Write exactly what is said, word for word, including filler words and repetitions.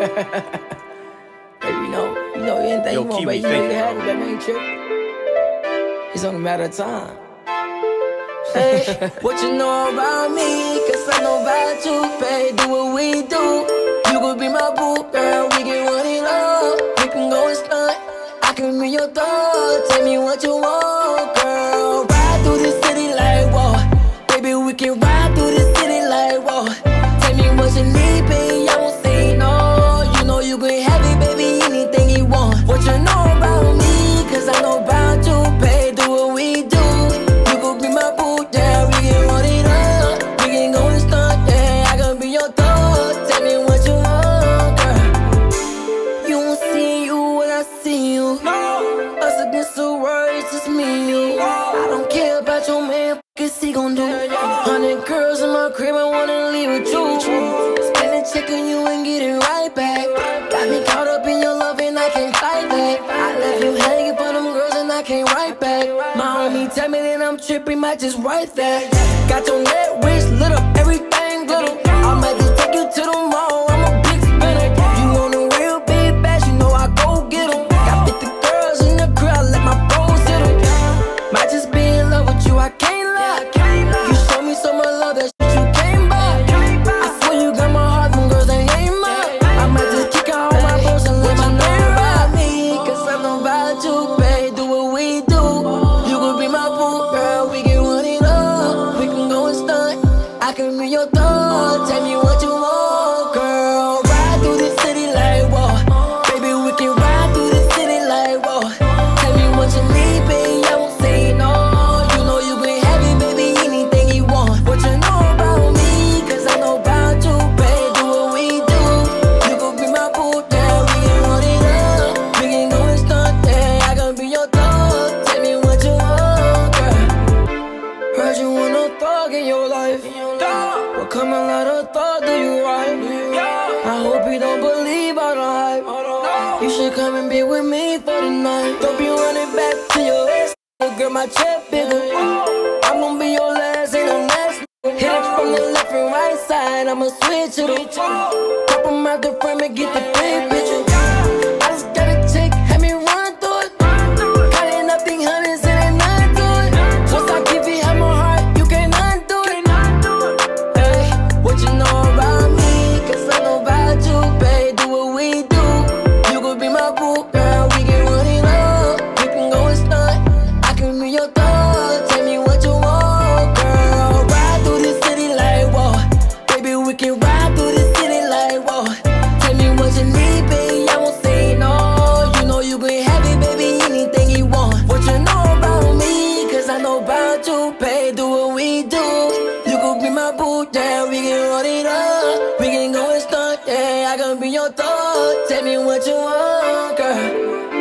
Baby, you know, you know anything Yo, you want, keep baby, me you know you thinking, can have bro. it, that ain't tripping. It's only a matter of time. Hey, what you know about me? Cause I know about you, babe. Do what we do. You could be my boo, girl. We can run it up. We can go and stunt. I can be your thought. Tell me what you want, girl. Ride through the city like whoa. Baby, we can ride through the city like whoa. Tell me what you need, baby. I won't say no. You know you can have it, baby. Anything you want. What you know about me? Cause I know about you, babe. Do what we do. You could be my boo, yeah. We can run it up. We can go and stunt, yeah. I can be your thought. Tell me what you want, girl. You won't see you when I see you. No. Us against the world, it's just me and you. I don't care about your man, cause he gon' do. Hundred girls in my crib, I wanna leave with you. Spend a check on you and get it right back. Got me caught up in your love and I can't fight back. I left you hanging for them girls and I can't write back. My homie tell me that I'm tripping, might just write that. Got your net wrist lit up, everything glitter. I might just take you to the mall, I'm a big spinner. You want a real big bash, you know I go get 'em. Got fifty girls in the crowd, I let my bros hit 'em. Might just be in love with you, I can't lie. You show me so much love, that shit you came by. I swear you got my heart, them girls, they ain't mine. I might just kick out all my bros and let my name ride me. Cause I know about you, babe, do what we do. You could be my boo, girl, we can run it up. We can go and stunt, I can be your thought. Tell me what you want, girl. Ride through the city like whoa. Baby, we can ride through the city like whoa. Tell me what you need, baby, I won't say no. You know you can have it, baby, anything you want. What you know about me? Cause I know about you, babe, do what we do. You could be my boo, yeah, we can run it up. We can go and stunt, yeah, I can be your thought. Tell me what you want, girl. Heard you want a thug in your life. What kind of lot of thought do you write? I hope you don't believe all the hype. You should come and be with me for the night. Don't be running back to your ex. Girl, my chest bigger. I'm gonna be your last, ain't no next. Hit it from the left and right side. I'ma switch it up. Pop 'em out the frame and get the big picture. I just gotta take, have me run through it. Counting up the hundreds and then undo it. Once I give you half my heart, you can't undo it. Hey, what you know about me? Cause I know about you, babe. Do what we do. You could be my boo, girl. We can run it up. We can go and stunt. I can be your thought. Tell me what you want, girl. Ride through the city like whoa. Baby, we can ride through the city like whoa. Tell me what you need, baby, I won't say no. You know you can have it, baby, anything you want. What you know about me? Cause I know about you, babe. Do what we do. You could be my boo, yeah, we can run it up. We can go and stunt, yeah, I can be your thought. Tell me what you want, girl.